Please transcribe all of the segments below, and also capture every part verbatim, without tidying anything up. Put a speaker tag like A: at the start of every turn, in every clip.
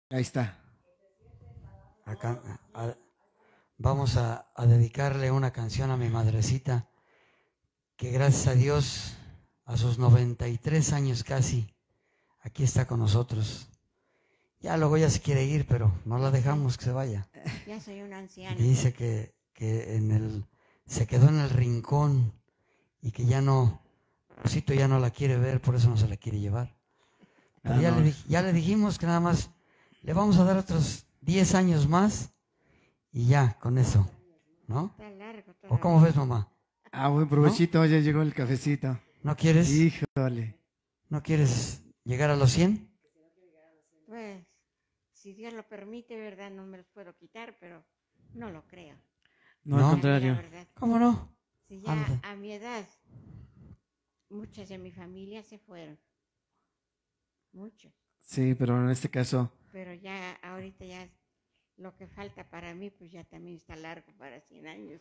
A: Ahí está.
B: Acá, a, vamos a, a dedicarle una canción a mi madrecita, que gracias a Dios, a sus noventa y tres años casi, aquí está con nosotros. Ya luego ya se quiere ir, pero no la dejamos que se vaya.
C: Ya soy una anciana.
B: Y dice que, que en el, se quedó en el rincón y que ya no, Rosito ya no la quiere ver, por eso no se la quiere llevar. Pero
A: Ah,
B: ya,
A: no.
B: le, ya le dijimos que nada más le vamos a dar otros diez años más y ya, con eso, ¿no?
C: Está largo todavía.
B: ¿O cómo ves, mamá?
A: Ah, buen provechito, ya llegó el cafecito.
B: ¿No quieres,
A: Híjole.
B: ¿no quieres llegar a los cien?
C: Pues, si Dios lo permite, ¿verdad? No me los puedo quitar, pero no lo creo.
A: No,
B: No.
A: al contrario.
C: La verdad.
B: ¿Cómo no?
C: Si ya
B: Anda.
C: a mi edad, muchas de mi familia se fueron. Muchos.
A: Sí, pero en este caso,
C: Pero ya, ahorita ya, lo que falta para mí, pues ya también está largo para cien años.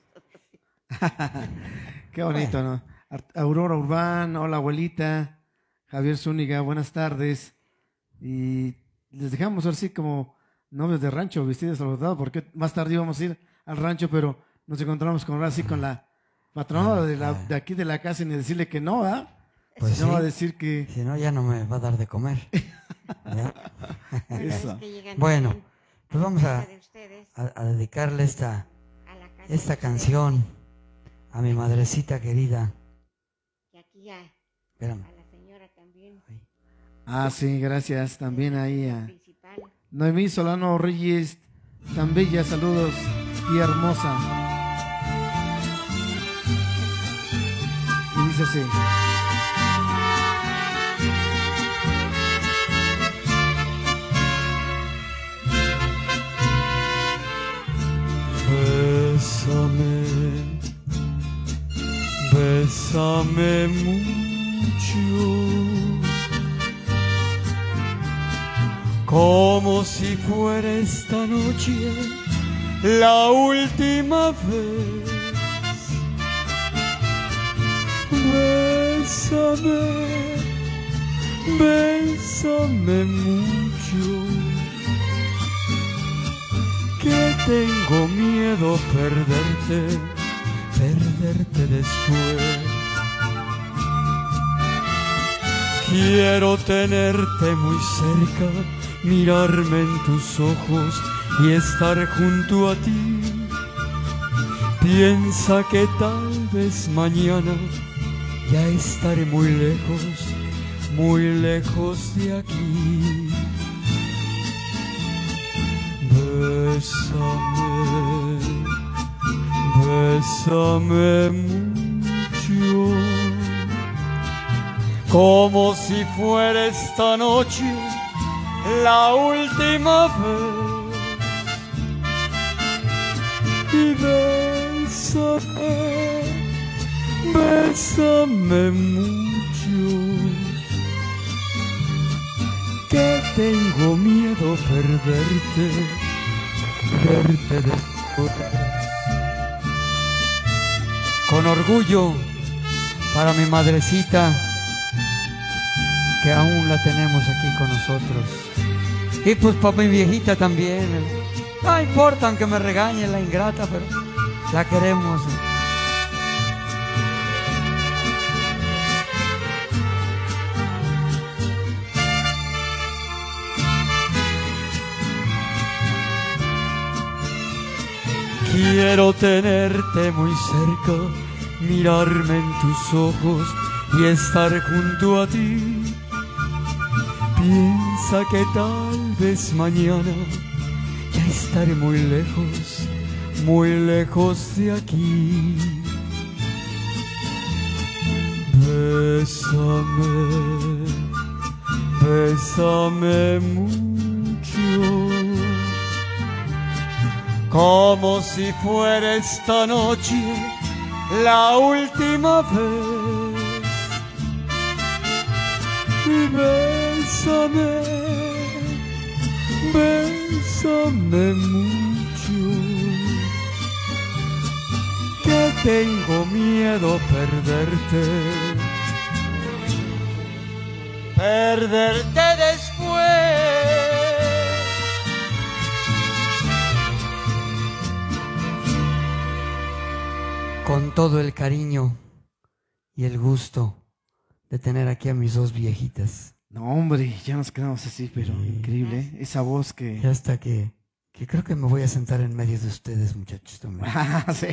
A: qué bonito, ¿no? Ar- Aurora Urbán, hola abuelita. Javier Zúñiga, buenas tardes. Y les dejamos así como novios de rancho, vestidos saludados, porque más tarde íbamos a ir al rancho, pero nos encontramos con ahora sí con la patrona de, la, de aquí de la casa y ni decirle que no, ¿ah?
B: Pues
A: Si no
B: sí.
A: va a decir que
B: Si no, ya no me va a dar de comer. ¿Ya?
C: Cada vez
A: Eso.
C: que llegan
B: Bueno,
C: también
B: pues vamos a,
C: casa de ustedes,
B: a, a dedicarle esta,
C: a la casa
B: esta
C: de ustedes,
B: canción a mi madrecita querida.
C: que aquí a,
B: Espérame.
C: a la señora también.
A: Ah, sí, gracias. También ahí a
C: Principal.
A: Noemí Solano Reyes, tan bella, saludos, tía hermosa. Y dice así.
B: Bésame, bésame mucho, como si fuera esta noche la última vez. Bésame, bésame mucho, que tengo miedo perderte, perderte después. Quiero tenerte muy cerca, mirarme en tus ojos y estar junto a ti. Piensa que tal vez mañana ya estaré muy lejos, muy lejos de aquí. Bésame, bésame mucho, como si fuera esta noche la última vez. Y bésame, bésame mucho, que tengo miedo perderte, verte después. Con orgullo para mi madrecita, que aún la tenemos aquí con nosotros. Y pues para mi viejita también. No importa aunque me regañe la ingrata, pero la queremos. Quiero tenerte muy cerca, mirarme en tus ojos y estar junto a ti. Piensa que tal vez mañana ya estaré muy lejos, muy lejos de aquí. Bésame, bésame mucho, como si fuera esta noche la última vez. Y bésame, bésame mucho, que tengo miedo perderte, perderte después. con todo el cariño y el gusto de tener aquí a mis dos viejitas.
A: No, hombre, ya nos quedamos así, pero
B: Sí.
A: increíble, ¿eh? Esa voz que...
B: Ya hasta que, que creo que me voy a sentar en medio de ustedes, muchachos, también.
A: Ah, sí.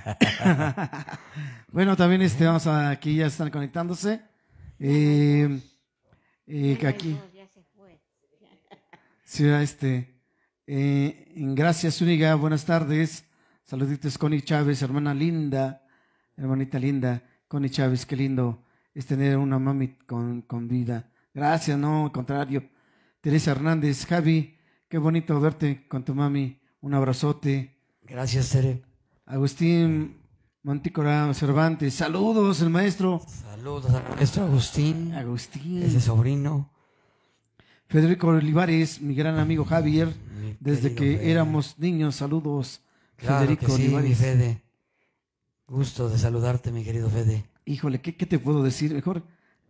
A: Bueno, también este, vamos a, aquí ya están conectándose. Eh, eh, que
C: Ya no hay
A: aquí,
C: voz, ya se fue.
A: sí, este, eh, en Gracias Zúñiga, buenas tardes. Saluditos, Connie Chávez, hermana linda, hermanita linda, Connie Chávez, qué lindo es tener una mami con, con vida. Gracias, no, al contrario. Teresa Hernández, Javi, qué bonito verte con tu mami, un abrazote.
B: Gracias, Tere.
A: Agustín Montícora Cervantes, saludos, el maestro.
B: Saludos al maestro Agustín,
A: Agustín.
B: ese sobrino.
A: Federico Olivares, mi gran amigo Javier,
B: Mi
A: desde
B: querido
A: que
B: Fede.
A: éramos niños, saludos.
B: Claro
A: Federico
B: que sí, mi
A: Olivares.
B: Fede. Gusto de saludarte, mi querido Fede.
A: Híjole, ¿qué, qué te puedo decir? Mejor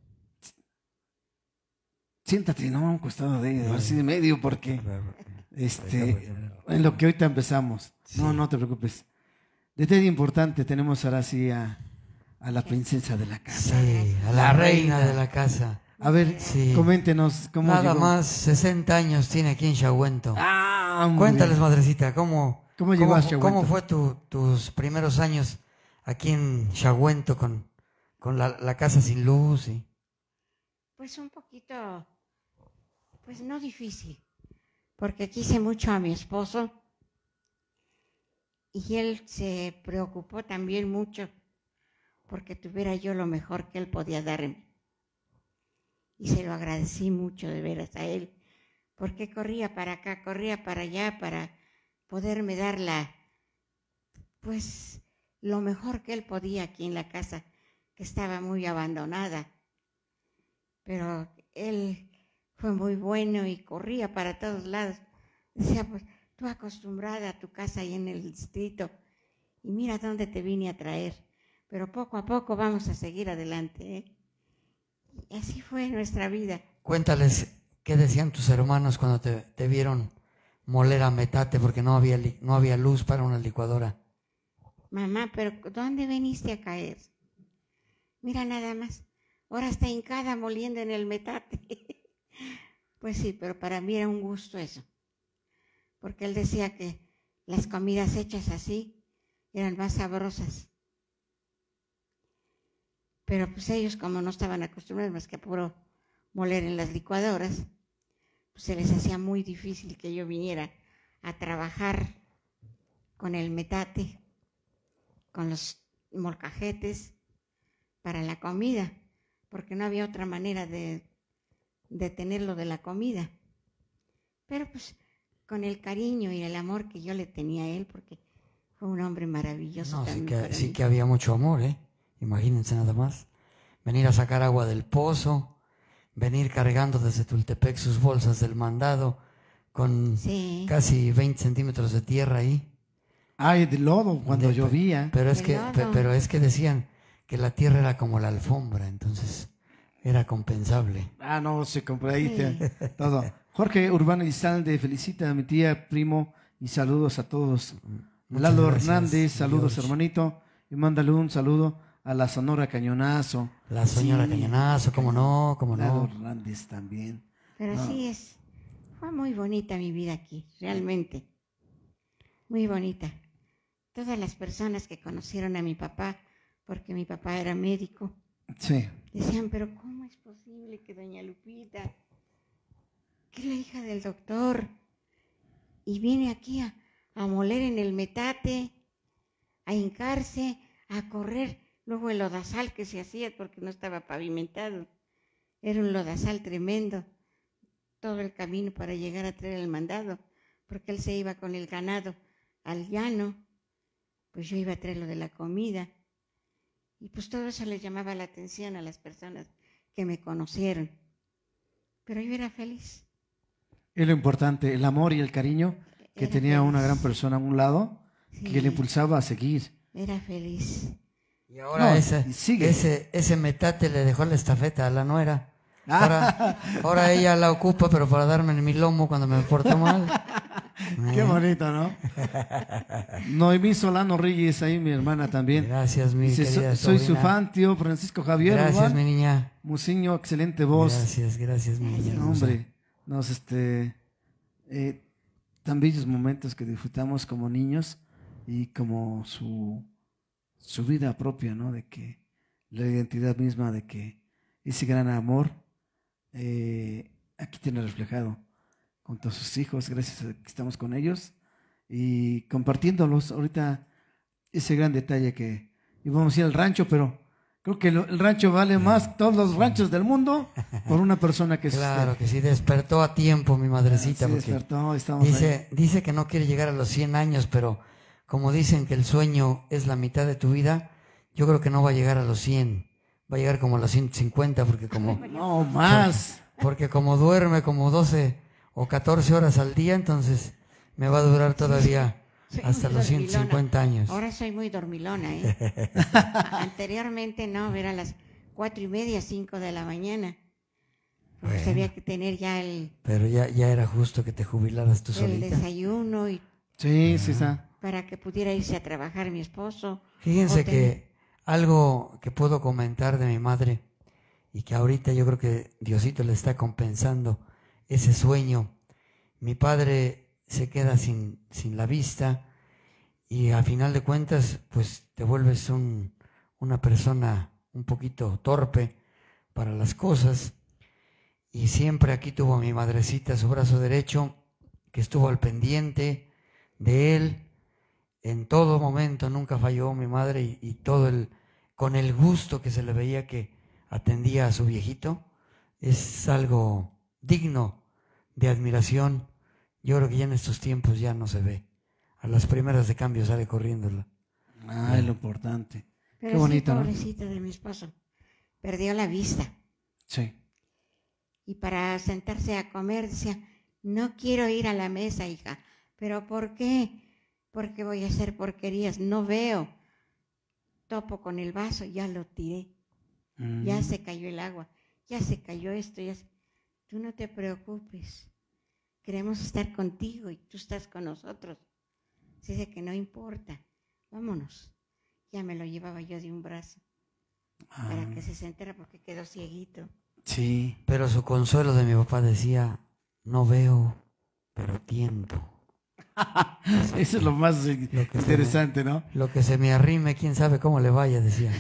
A: siéntate, no, a un costado de así de medio, porque este, en lo que ahorita empezamos. No,
B: Sí.
A: no te preocupes. Detalle importante, tenemos ahora sí a, a la princesa de la casa.
B: Sí, a
A: La
B: la, reina,
A: reina.
B: de la casa.
A: A ver,
B: Sí.
A: coméntenos cómo
B: Nada
A: llegó.
B: más sesenta años tiene aquí en Chahuento.
A: Ah, muy
B: Cuéntales,
A: bien.
B: madrecita, ¿cómo,
A: ¿Cómo llegó a
B: fu-
A: Chahuento?
B: cómo fue tu- tus primeros años aquí en Chahuento con, con la, la casa sin luz? Y...
C: Pues un poquito, pues no difícil, porque quise mucho a mi esposo y él se preocupó también mucho porque tuviera yo lo mejor que él podía darme. Y se lo agradecí mucho de veras a él, porque corría para acá, corría para allá para poderme dar la, pues, lo mejor que él podía aquí en la casa, que estaba muy abandonada. Pero él fue muy bueno y corría para todos lados. Decía, pues, tú acostumbrada a tu casa ahí en el distrito y mira dónde te vine a traer. Pero poco a poco vamos a seguir adelante, ¿eh? Y así fue nuestra vida.
B: Cuéntales qué decían tus hermanos cuando te, te vieron moler a metate porque no había, li- no había luz para una licuadora.
C: Mamá, pero ¿dónde viniste a caer? Mira nada más, ahora está hincada moliendo en el metate. Pues sí, pero para mí era un gusto eso, porque él decía que las comidas hechas así eran más sabrosas. Pero pues ellos, como no estaban acostumbrados más que a puro moler en las licuadoras, pues se les hacía muy difícil que yo viniera a trabajar con el metate, con los molcajetes para la comida, porque no había otra manera de, de tenerlo de la comida. Pero pues con el cariño y el amor que yo le tenía a él, porque fue un hombre maravilloso
B: No, sí
C: también
B: que,
C: para
B: sí
C: mí.
B: que había mucho amor, ¿eh? Imagínense nada más. Venir a sacar agua del pozo, venir cargando desde Tultepec sus bolsas del mandado con
C: Sí.
B: casi veinte centímetros de tierra ahí.
A: Ay, de lodo cuando
B: De-
A: llovía.
B: Pero es,
C: De
B: que,
C: lodo.
B: pe- pero es que decían que la tierra era como la alfombra, entonces era compensable.
A: Ah, no, se compró ahí te-
C: Sí.
A: todo. Jorge Urbano Izalde felicita a mi tía, primo, y saludos a todos.
B: Muchas
A: Lalo
B: gracias,
A: Hernández, saludos
B: George.
A: hermanito. Y mándale un saludo a la Sonora Cañonazo.
B: La señora
A: Sí.
B: Cañonazo, cómo no, cómo
A: Lalo
B: no.
A: Hernández también.
C: Pero
A: No.
C: sí es, fue muy bonita mi vida aquí, realmente. Muy bonita. Todas las personas que conocieron a mi papá, porque mi papá era médico,
A: Sí.
C: decían, pero ¿cómo es posible que doña Lupita, que es la hija del doctor, y viene aquí a, a moler en el metate, a hincarse, a correr, luego el lodazal que se hacía porque no estaba pavimentado, era un lodazal tremendo, todo el camino para llegar a traer el mandado, porque él se iba con el ganado al llano, pues yo iba a traer lo de la comida, y pues todo eso les llamaba la atención a las personas que me conocieron, pero yo era feliz.
A: Es lo importante, el amor y el cariño que
C: Era
A: tenía una
C: feliz.
A: gran persona a un lado
C: Sí,
A: que le impulsaba a seguir.
C: era feliz.
B: Y ahora
A: No,
B: ese,
A: y sigue.
B: ese, ese metate le dejó la estafeta a la nuera.
A: Ah.
B: Ahora, ahora ella la ocupa, pero para darme en mi lomo cuando me porto mal.
A: Qué bonito, ¿no? Noemí Solano Reyes, ahí mi hermana también.
B: Gracias, mi
A: Dice,
B: querida
A: soy
B: sobrina.
A: su fan, tío Francisco Javier.
B: Gracias,
A: Urbán.
B: mi niña.
A: Musiño, excelente voz.
B: Gracias, gracias, mi niña.
A: No, hombre, nos, este, eh, tan bellos momentos que disfrutamos como niños y como su, su vida propia, ¿no? De que la identidad misma, de que ese gran amor eh, aquí tiene reflejado junto a sus hijos, gracias a que estamos con ellos y compartiéndolos. Ahorita ese gran detalle que íbamos a ir al rancho, pero creo que el rancho vale más que todos los ranchos del mundo por una persona que
B: Claro
A: se,
B: que sí, despertó a tiempo mi madrecita.
A: se
B: porque
A: despertó. Estamos
B: dice,
A: ahí.
B: dice que no quiere llegar a los cien años, pero como dicen que el sueño es la mitad de tu vida, yo creo que no va a llegar a los cien, va a llegar como a los ciento cincuenta, porque como,
A: No, más.
B: porque, porque como duerme como doce o catorce horas al día, entonces me va a durar todavía
C: Soy
B: hasta
C: muy
B: los ciento
C: dormilona.
B: cincuenta años.
C: Ahora soy muy dormilona, ¿eh? Anteriormente no, era a las cuatro y media, cinco de la mañana. Porque
B: Bueno.
C: había que tener ya el,
B: Pero ya, ya era justo que te jubilaras tú
C: el
B: solita.
C: desayuno y
A: Sí, sí está.
C: para que pudiera irse a trabajar mi esposo.
B: Fíjense
C: O tener-
B: que algo que puedo comentar de mi madre y que ahorita yo creo que Diosito le está compensando ese sueño. Mi padre se queda sin, sin la vista y a final de cuentas pues te vuelves un, una persona un poquito torpe para las cosas, y siempre aquí tuvo a mi madrecita su brazo derecho que estuvo al pendiente de él en todo momento. Nunca falló mi madre, y, y todo el con el gusto que se le veía que atendía a su viejito. Es algo digno de admiración. Yo creo que ya en estos tiempos ya no se ve. A las primeras de cambio sale corriendo.
A: Ah, es lo importante.
C: Pero
A: Qué bonito,
C: sí,
A: ¿no?
C: pobrecita de mi esposo. Perdió la vista.
A: Sí.
C: Y para sentarse a comer decía, no quiero ir a la mesa, hija. ¿Pero por qué? Porque voy a hacer porquerías. No veo. Topo con el vaso, ya lo tiré.
A: Mm.
C: Ya se cayó el agua. Ya se cayó esto. Ya se... Tú no te preocupes. Queremos estar contigo y tú estás con nosotros. Dice que no importa. Vámonos. Ya me lo llevaba yo de un brazo
A: Ah,
C: para que se sentara porque quedó cieguito.
A: sí.
B: Pero su consuelo de mi papá decía, no veo, pero tiento.
A: Eso es lo más eh,
B: Lo que se
A: interesante, ¿no?
B: Lo que se me arrime, quién sabe cómo le vaya, decía.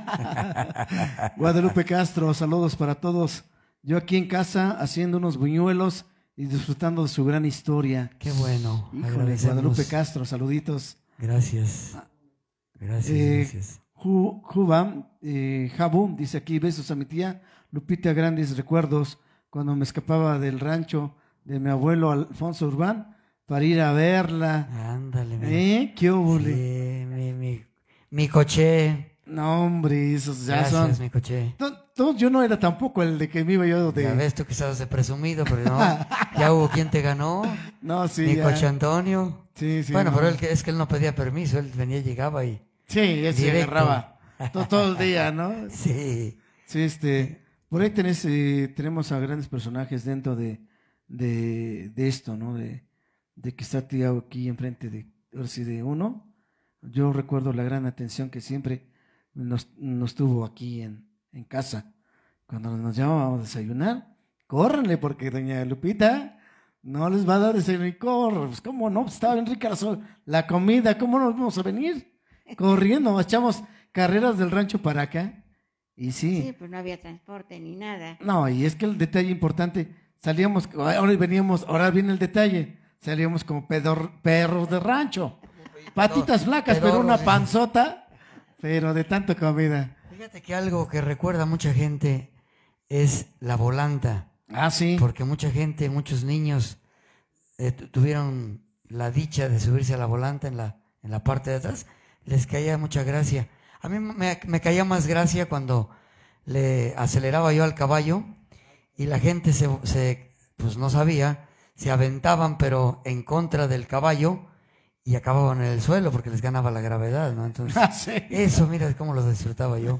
A: Guadalupe Castro, saludos para todos. Yo aquí en casa haciendo unos buñuelos y disfrutando de su gran historia.
B: Qué bueno.
A: Híjole,
B: agradecemos.
A: Guadalupe Castro, saluditos.
B: Gracias. Gracias,
A: Eh,
B: gracias.
A: Ju- Juba, eh, Jabu, dice aquí, besos a mi tía Lupita, grandes recuerdos cuando me escapaba del rancho de mi abuelo Alfonso Urbán para ir a verla.
B: Ándale, mira.
A: ¿Eh? ¿Qué óvole?
B: Sí, mi, mi, mi coche.
A: No, hombre, esos ya
B: Gracias,
A: son.
B: mi coche.
A: To- to- yo no era tampoco el de que me iba yo de.
B: Ya ves tú que estabas de presumido, pero no. Ya hubo quien te ganó.
A: No, sí.
B: mi
A: ya.
B: coche Antonio.
A: Sí, sí.
B: bueno,
A: no.
B: pero él, que- es que él no pedía permiso. Él venía, llegaba y...
A: Sí, él se
B: Directo.
A: agarraba todo, todo el día, ¿no?
B: Sí.
A: Sí, este. Por ahí tenés, eh, tenemos a grandes personajes dentro de, de, de esto, ¿no? De, de que está tirado aquí enfrente de, ahora sí, de uno. Yo recuerdo la gran atención que siempre nos, nos tuvo aquí en, en casa. Cuando nos llamábamos a desayunar, córranle porque doña Lupita no les va a dar desayuno y corre. Pues, ¿cómo no? Pues, estaba bien rica la, sol- la comida, ¿cómo nos vamos a venir? Corriendo, echamos carreras del rancho para acá. Y
C: Sí, pues no había transporte ni nada.
A: no, y es que el detalle importante, salíamos, ahora veníamos, ahora viene el detalle, salíamos como pedor- perros de rancho, patitas flacas, pero
B: pedorros,
A: una
B: sí.
A: panzota, pero de tanta comida.
B: Fíjate que algo que recuerda a mucha gente es la volanta.
A: Ah, sí.
B: Porque mucha gente, muchos niños eh, tu- tuvieron la dicha de subirse a la volanta en la, en la parte de atrás. Les caía mucha gracia. A mí me, me caía más gracia cuando le aceleraba yo al caballo y la gente se, se, pues no sabía, se aventaban pero en contra del caballo y acababan en el suelo porque les ganaba la gravedad, ¿no? Entonces,
A: Ah, sí.
B: eso, mira cómo lo disfrutaba yo.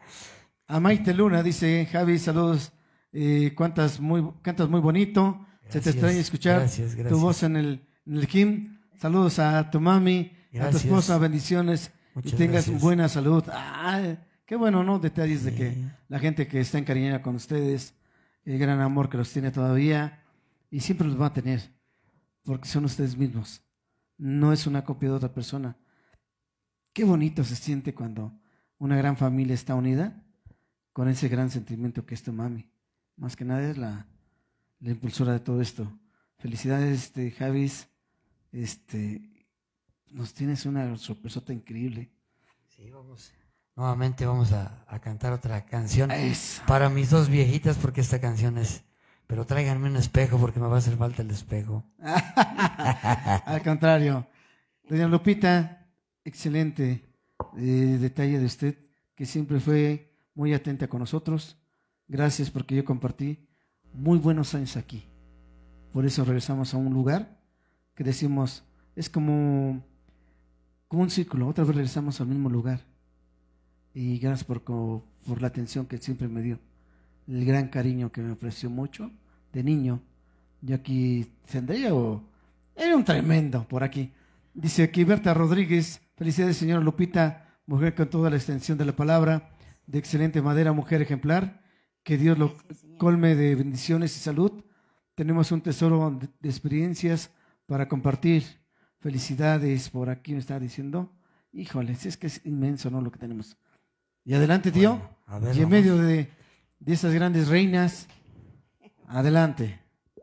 A: A Maite Luna dice, Javi, saludos, eh, cuántas muy, cantas muy bonito, Se te extraña escuchar
B: gracias, gracias.
A: tu voz en el, en el gym. Saludos a tu mami,
B: Gracias.
A: a tu esposa, bendiciones.
B: Muchas
A: y tengas
B: gracias.
A: buena salud. Ah, qué bueno, ¿no? Detalles
B: Sí.
A: de que la gente que está encariñada con ustedes, el gran amor que los tiene todavía y siempre los va a tener, porque son ustedes mismos. No es una copia de otra persona. Qué bonito se siente cuando una gran familia está unida con ese gran sentimiento que es tu mami. Más que nada es la, la impulsora de todo esto. Felicidades, este, Javis. Este, nos tienes una sorpresota increíble.
B: Sí, vamos. Nuevamente vamos a, a cantar otra canción
A: Eso.
B: para mis dos viejitas, porque esta canción es... Pero tráiganme un espejo porque me va a hacer falta el espejo.
A: Al contrario. Doña Lupita, excelente eh, detalle de usted, que siempre fue muy atenta con nosotros. Gracias porque yo compartí muy buenos años aquí. Por eso regresamos a un lugar que decimos, es como, como un círculo, otra vez regresamos al mismo lugar. Y gracias por, por la atención que siempre me dio, el gran cariño que me ofreció mucho de niño. Yo aquí tendría o era un tremendo por aquí. Dice aquí Berta Rodríguez, felicidades señora Lupita, mujer con toda la extensión de la palabra, de excelente madera, mujer ejemplar, que Dios lo colme de bendiciones y salud. Tenemos un tesoro de experiencias para compartir. Felicidades, por aquí me está diciendo. Híjole, si es que es inmenso, ¿no? Lo que tenemos. Y adelante, tío.
B: Bueno, a ver,
A: y en
B: vamos.
A: medio de, de esas grandes reinas, adelante.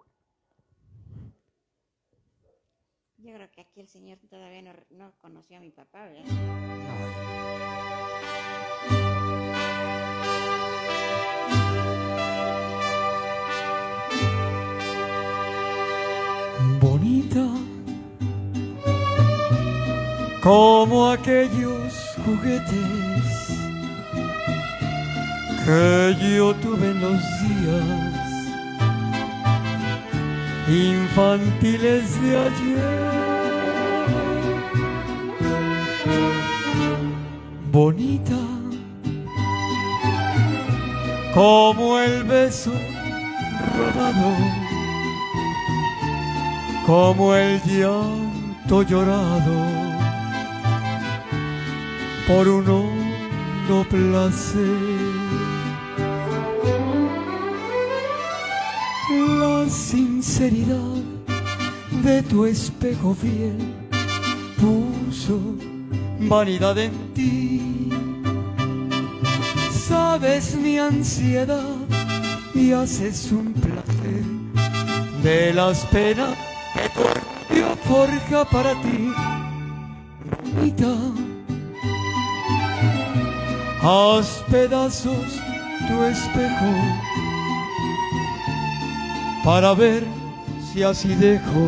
C: Yo creo que aquí el señor todavía no, no conoció a mi papá, ¿verdad?
B: Bonita como aquellos juguetes que yo tuve en los días infantiles de ayer. Bonita como el beso robado, como el llanto llorado por un hondo placer. La sinceridad de tu espejo fiel puso vanidad en ti. Sabes mi ansiedad y haces un placer de las penas que tu orgullo forja para ti. Bonita, haz pedazos tu espejo para ver si así dejo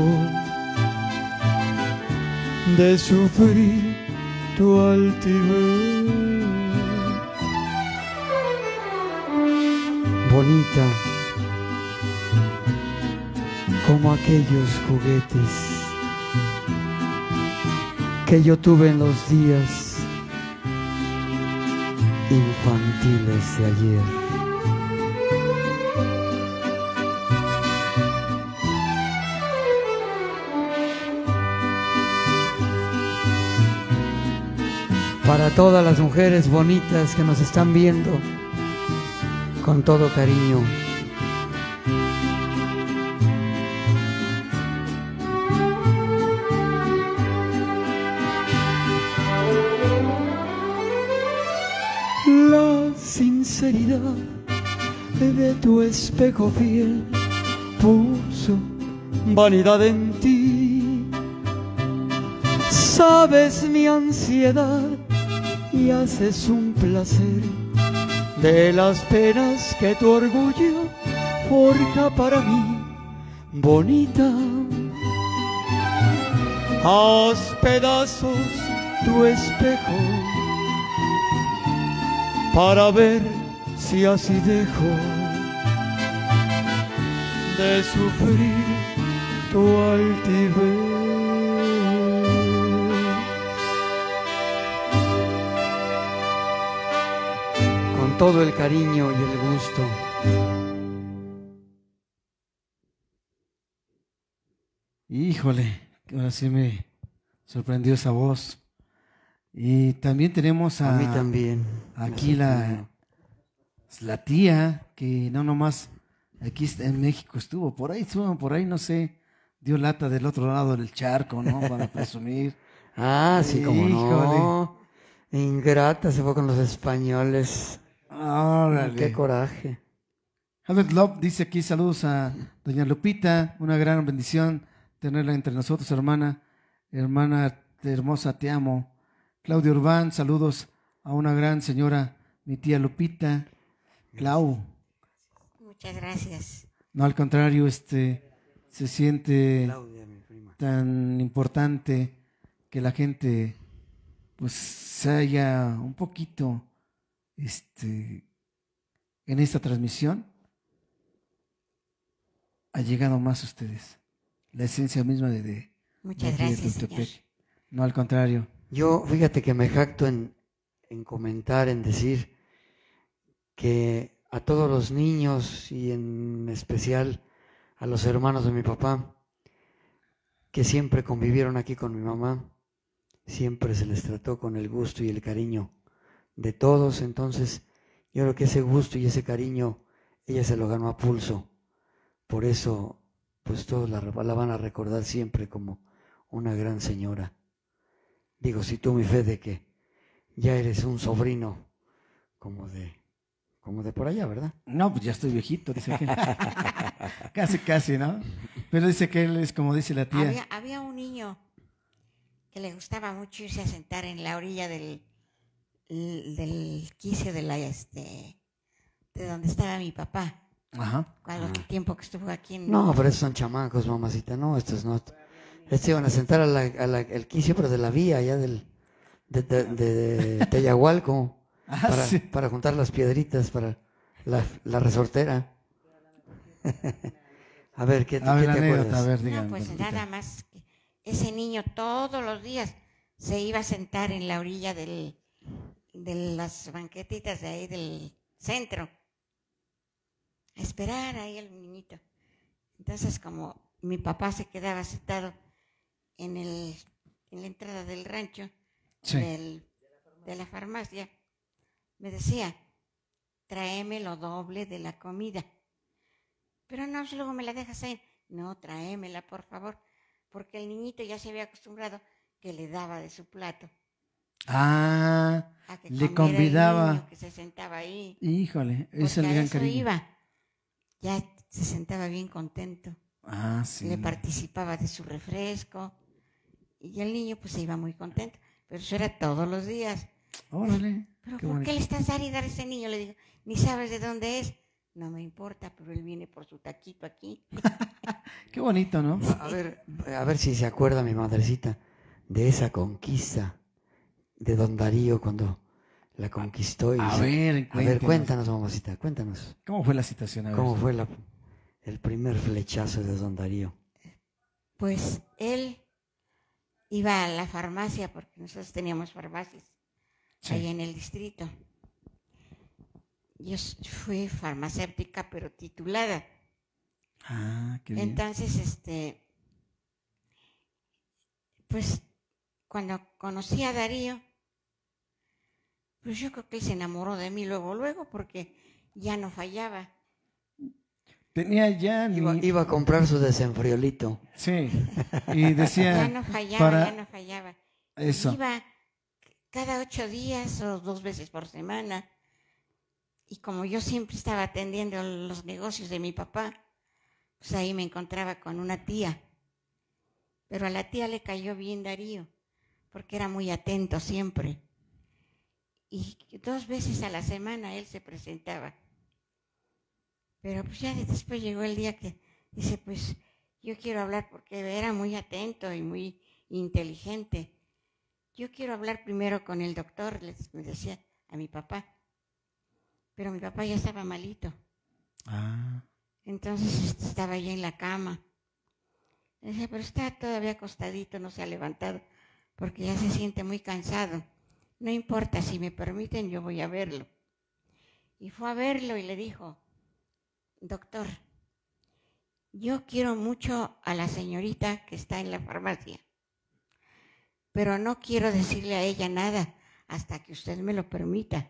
B: de sufrir tu altivez. Bonita como aquellos juguetes que yo tuve en los días infantiles de ayer. Para todas las mujeres bonitas que nos están viendo, con todo cariño. La sinceridad de tu espejo fiel puso vanidad en ti. Sabes mi ansiedad y haces un placer de las penas que tu orgullo forja para mí. Bonita, haz pedazos tu espejo para ver si así dejo de sufrir tu altivez. Con todo el cariño y el gusto.
A: Híjole, ahora sí me sorprendió esa voz. Y también tenemos a,
B: A mí también. me
A: aquí la,
B: sorprendió.
A: la tía, que no nomás aquí está- en México estuvo, por ahí estuvo, por ahí no sé, dio lata del otro lado del charco, ¿no? Para presumir.
B: Ah, sí, como
A: Híjole,
B: no. Ingrata, se fue con los españoles. No, qué
A: órale.
B: coraje.
A: Albert Love dice aquí saludos a doña Lupita, una gran bendición tenerla entre nosotros, hermana, hermana hermosa, te amo. Claudio Urbán, saludos a una gran señora, mi tía Lupita. Clau,
C: Muchas gracias.
A: no al contrario, este se siente
B: Claudia, mi prima.
A: tan importante que la gente pues se haya un poquito este en esta transmisión ha llegado más a ustedes. La esencia misma de, de, de
C: Muchas
A: aquí de
C: gracias, señor.
A: Tultepec. No, al contrario.
B: Yo, fíjate que me jacto en, en comentar, en decir que a todos los niños y en especial a los hermanos de mi papá, que siempre convivieron aquí con mi mamá, siempre se les trató con el gusto y el cariño de todos. Entonces, yo creo que ese gusto y ese cariño ella se lo ganó a pulso. Por eso, pues todos la, la van a recordar siempre como una gran señora. Digo, si tú mi fe de que ya eres un sobrino como de, como de por allá, ¿verdad?
A: No, pues ya estoy viejito, dice que. Casi, casi, ¿no? Pero dice que él es como dice la tía.
C: Había, había un niño que le gustaba mucho irse a sentar en la orilla del, del quicio de la este de donde estaba mi papá.
A: Ajá.
C: Cuando el tiempo que estuvo aquí en
B: No, pero estos son chamacos, mamacita. No, estos no. Estos iban a sentar a la, a la, el quicio, pero de la vía, allá del, de, de, de, de Teyahualco,
A: Ah,
B: para,
A: sí.
B: para juntar las piedritas para la, la resortera. A ver, ¿qué,
A: A
B: ¿qué
A: ver,
B: te
A: anécdota,
B: acuerdas?
A: a ver,
C: No,
A: díganme.
C: pues
A: Lupita.
C: nada más que ese niño todos los días se iba a sentar en la orilla del, de las banquetitas de ahí del centro, a esperar ahí al niñito. Entonces, como mi papá se quedaba sentado en, el, en la entrada del rancho,
A: Sí.
C: del, de la farmacia, me decía, tráeme lo doble de la comida. Pero no, luego me la dejas ahí. No, tráemela, por favor, porque el niñito ya se había acostumbrado que le daba de su plato.
A: Ah,
C: A que
A: le
C: comiera el niño
A: convidaba.
C: que se sentaba ahí.
A: Híjole, ese es el
C: Porque a
A: gran
C: eso
A: cariño.
C: iba. Ya se sentaba bien contento.
A: Ah, sí.
C: Le participaba de su refresco. Y el niño pues se iba muy contento. Pero eso era todos los días.
A: Órale.
C: ¿Pero
A: Qué
C: por
A: bonito.
C: qué le estás dar y dar a ese niño? Le digo, ni sabes de dónde es. No me importa, pero él viene por su taquito aquí.
A: Qué bonito, ¿no?
B: A ver, a ver si se acuerda mi madrecita de esa conquista de Don Darío cuando la conquistó. Y
A: A
B: se-
A: ver,
B: a ver,
A: cuéntenos.
B: cuéntanos, mamacita, cuéntanos.
A: ¿Cómo fue la situación? A ver.
B: ¿Cómo fue la, el primer flechazo de Don Darío?
C: Pues él iba a la farmacia, porque nosotros teníamos farmacias
A: Sí.
C: ahí en el distrito. Yo fui farmacéutica, pero titulada.
A: Ah, qué bien.
C: Entonces, este, pues cuando conocí a Darío, pues yo creo que él se enamoró de mí luego, luego, porque ya no fallaba.
A: Tenía ya ni...
B: Iba, iba a comprar su desenfriolito.
A: Sí. Y decía...
C: Ya no fallaba,
A: para-
C: ya no fallaba.
A: Eso.
C: Iba cada ocho días o dos veces por semana. Y como yo siempre estaba atendiendo los negocios de mi papá, pues ahí me encontraba con una tía. Pero a la tía le cayó bien Darío, porque era muy atento siempre. Y dos veces a la semana él se presentaba. Pero pues ya después llegó el día que dice, pues yo quiero hablar, porque era muy atento y muy inteligente. Yo quiero hablar primero con el doctor, le decía a mi papá. Pero mi papá ya estaba malito.
A: Ah.
C: Entonces estaba ya en la cama. Le decía, pero está todavía acostadito, no se ha levantado, porque ya se siente muy cansado. No importa, si me permiten, yo voy a verlo. Y fue a verlo y le dijo, doctor, yo quiero mucho a la señorita que está en la farmacia, pero no quiero decirle a ella nada hasta que usted me lo permita.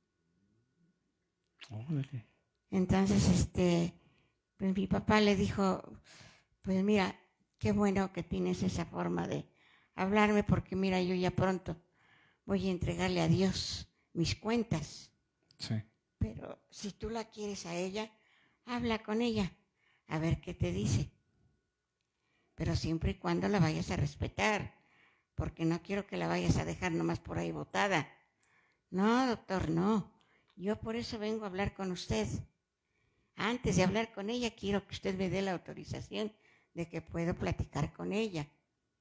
A: Órale.
C: Entonces, este, pues mi papá le dijo, pues mira, qué bueno que tienes esa forma de hablarme, porque mira, yo ya pronto voy a entregarle a Dios mis cuentas.
A: Sí.
C: Pero si tú la quieres a ella, habla con ella, a ver qué te dice. Pero siempre y cuando la vayas a respetar, porque no quiero que la vayas a dejar nomás por ahí botada. No, doctor, no. Yo por eso vengo a hablar con usted. Antes de hablar con ella, quiero que usted me dé la autorización de que puedo platicar con ella.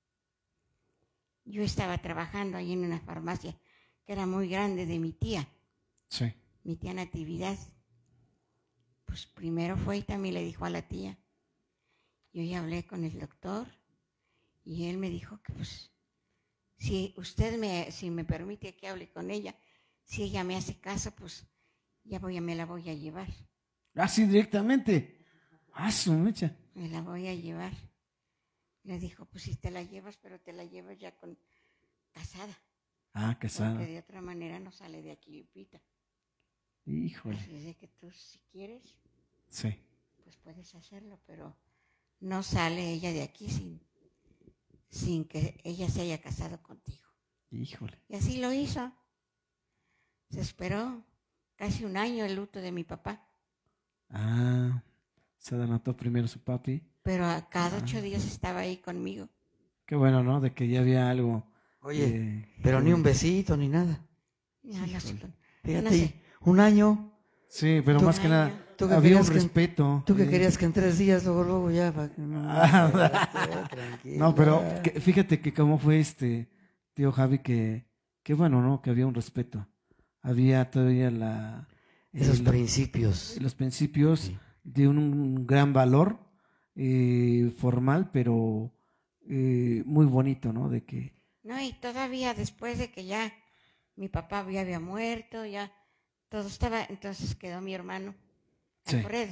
C: Yo estaba trabajando ahí en una farmacia que era muy grande de mi tía.
A: Sí.
C: Mi tía Natividad. Pues primero fue y también le dijo a la tía. Yo ya hablé con el doctor y él me dijo que pues si usted me, si me permite que hable con ella, si ella me hace caso, pues ya voy a, me la voy a llevar.
A: Ah, sí, directamente. Ah, su mecha.
C: Me la voy a llevar. Le dijo, pues si te la llevas, pero te la llevas ya con casada.
A: Ah, casada.
C: Porque de otra manera no sale de aquí, Lupita.
A: Híjole.
C: Así es de que tú, si quieres,
A: Sí.
C: pues puedes hacerlo, pero no sale ella de aquí sin, sin que ella se haya casado contigo.
A: Híjole.
C: Y así lo hizo. Se esperó casi un año el luto de mi papá.
A: Ah, se adelantó primero su papi.
C: Pero a cada ocho días estaba ahí conmigo.
A: Qué bueno, ¿no? De que ya había algo.
B: Oye,
A: eh,
B: pero
A: qué
B: ni un
A: bonito.
B: besito ni nada.
C: No, no sé,
B: Fíjate,
C: no sé.
B: un año.
A: Sí, pero
B: Tú-
A: más que nada,
B: tú que
A: había un
B: querías que-
A: respeto.
B: Tú que
A: eh.
B: querías que en tres días, luego, luego ya, para que no.
A: Ah,
B: espérate, tranquila.
A: No, pero que- fíjate que cómo fue este tío Javi, que, que bueno, ¿no? Que había un respeto. Había todavía la,
B: Esos
A: eh, lo-
B: principios.
A: los principios
B: Sí.
A: de un, un gran valor eh, formal, pero eh, muy bonito, ¿no? De que,
C: No, y todavía después de que ya mi papá ya había muerto, ya todo estaba, entonces quedó mi hermano
A: Sí.
C: Alfredo.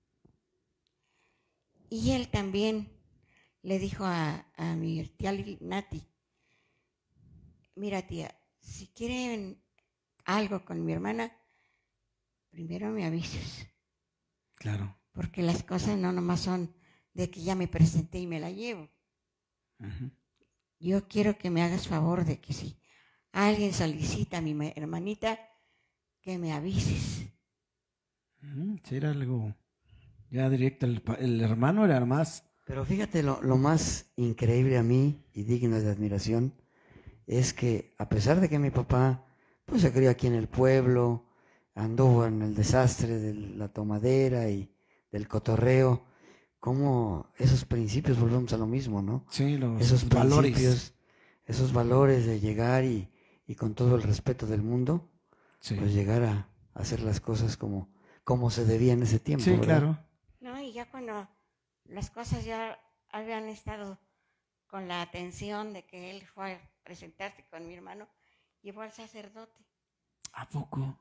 C: Y él también le dijo a, a mi tía Nati, mira tía, si quieren algo con mi hermana, primero me avises,
A: claro.
C: porque las cosas no nomás son de que ya me presenté y me la llevo.
A: Ujú.
C: Yo quiero que me hagas favor de que si alguien solicita a mi ma- hermanita, que me avises.
A: Ujú, sí, era algo ya directo. El, pa- el hermano era más.
B: Pero fíjate, lo, lo más increíble a mí y digno de admiración es que a pesar de que mi papá pues se crió aquí en el pueblo, anduvo en el desastre de la tomadera y del cotorreo, como esos principios, volvemos a lo mismo, ¿no?
A: Sí, los
B: Esos
A: valores.
B: principios, esos valores de llegar y, y con todo el respeto del mundo,
A: Sí,
B: pues llegar a, a hacer las cosas como, como se debía en ese tiempo,
A: sí,
B: ¿verdad?
A: claro.
C: No, y ya cuando las cosas ya habían estado con la atención de que él fue a presentarse con mi hermano, llevó al sacerdote.
A: ¿A poco?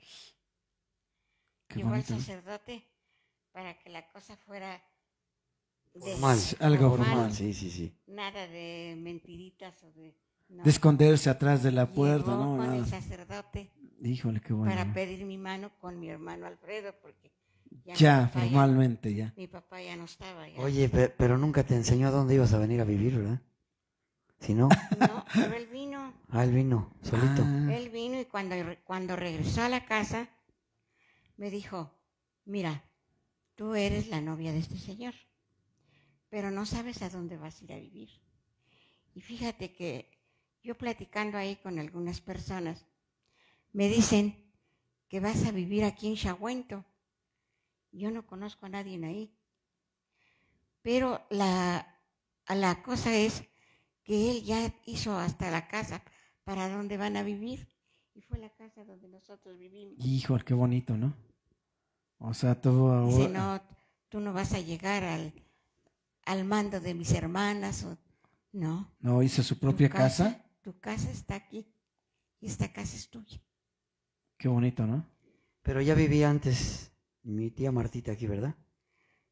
A: Qué
C: llevó
A: bonito,
C: al
A: ¿no?
C: sacerdote para que la cosa fuera de-
B: Formal,
A: Algo
C: formal,
A: formal.
B: Sí, sí, sí.
C: nada de mentiritas o de... no.
A: De esconderse atrás de la
C: Llevó
A: puerta, ¿no?
C: con
A: Nada.
C: el sacerdote
A: Híjole, qué bueno.
C: para
A: ¿no?
C: pedir mi mano con mi hermano Alfredo, porque ya,
A: Ya,
C: mi, papá ya,
A: formalmente, ya.
C: mi papá ya no estaba. Ya.
B: Oye, pe- pero nunca te enseñó a dónde ibas a venir a vivir, ¿verdad? Si no,
C: No, pero él vino,
B: ah, él vino solito.
A: Ah,
C: él vino y cuando, cuando regresó a la casa me dijo, mira, tú eres la novia de este señor, pero no sabes a dónde vas a ir a vivir. Y fíjate que yo platicando ahí con algunas personas, me dicen que vas a vivir aquí en Chahuento. Yo no conozco a nadie ahí. Pero la, la cosa es que él ya hizo hasta la casa para donde van a vivir. Y fue la casa donde nosotros vivimos.
A: híjole, qué bonito, ¿no? O sea, todo
C: Dice,
A: ahora.
C: no, tú no vas a llegar al, al mando de mis hermanas. O, no.
A: No, hizo su
C: Tu
A: propia casa.
C: Tu casa está aquí. Y esta casa es tuya.
A: Qué bonito, ¿no?
B: Pero ya vivía antes mi tía Martita aquí, ¿verdad?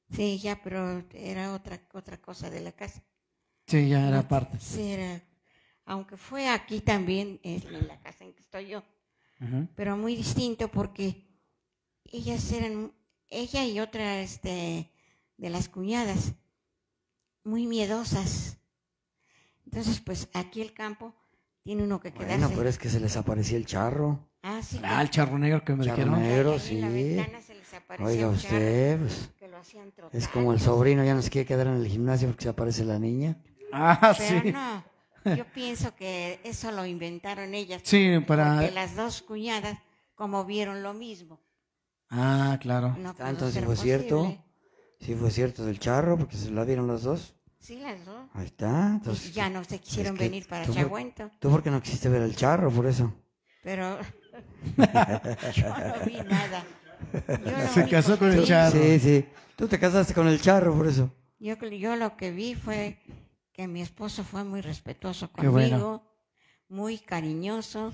C: Sí, ya, pero era otra, otra cosa de la casa.
A: Sí, ya era
C: No,
A: parte.
C: Sí, era, aunque fue aquí también, en en la casa en que estoy yo,
A: Ujú.
C: pero muy distinto porque ellas eran, ella y otra este, de las cuñadas, muy miedosas. Entonces, pues aquí el campo tiene uno que quedarse.
B: Bueno, pero es que se les aparecía el charro.
C: Ah, sí,
A: Ah, el charro negro que me
B: Charro
A: dijeron.
B: negro.
C: ahí
B: sí.
C: en la ventana se les aparecía
B: Oiga
C: un
B: usted,
C: charro
B: pues,
C: que lo hacían trotar.
B: es como el sobrino, ya no se quiere quedar en el gimnasio porque se aparece la niña.
A: Ah,
C: Pero
A: sí.
C: no, yo pienso que eso lo inventaron ellas.
A: Sí, para...
C: Porque las dos cuñadas, como vieron lo mismo,
A: Ah, claro.
C: no
B: Ah,
C: pudo
B: entonces
C: ser
B: fue cierto.
C: posible.
B: Sí fue cierto del charro, porque se la vieron los dos.
C: Sí, las dos.
B: Ahí está.
C: Y
B: Entonces,
C: ya no se quisieron
B: que
C: venir para
B: tú por-
C: Chagüento,
B: ¿tú por qué no quisiste ver al charro, por eso?
C: pero yo no vi nada. Yo lo
A: Se
C: único
A: casó con
C: que
A: el
C: vi-
A: charro.
B: Sí, sí. Tú te casaste con el charro, por eso.
C: Yo, yo lo que vi fue que mi esposo fue muy respetuoso
A: Qué
C: conmigo,
A: bueno.
C: muy cariñoso.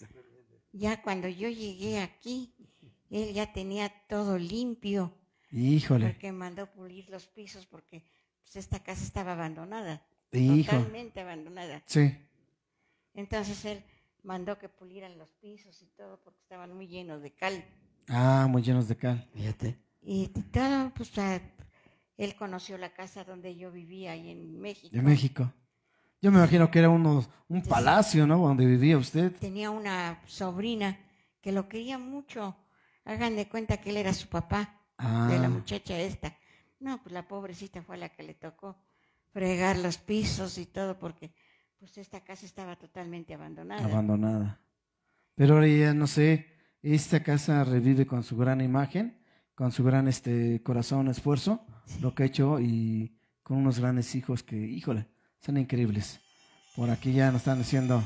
C: Ya cuando yo llegué aquí, él ya tenía todo limpio,
A: Híjole.
C: porque mandó pulir los pisos, porque pues, esta casa estaba abandonada,
A: Hijo.
C: totalmente abandonada.
A: Sí.
C: Entonces él mandó que pulieran los pisos y todo, porque estaban muy llenos de cal.
A: Ah, muy llenos de cal.
B: Fíjate.
C: Y todo, pues a- él conoció la casa donde yo vivía ahí en México.
A: De México. Yo me imagino que era unos, un palacio, ¿no? Donde vivía usted.
C: Tenía una sobrina que lo quería mucho. Hagan de cuenta que él era su papá, de la
A: Ah,
C: muchacha esta. No, pues la pobrecita fue la que le tocó fregar los pisos y todo, porque pues esta casa estaba totalmente abandonada.
A: abandonada. Pero ahora ya no sé, esta casa revive con su gran imagen, con su gran este corazón, esfuerzo, lo que ha hecho y con unos grandes hijos que, híjole, son increíbles. Por aquí ya no están haciendo,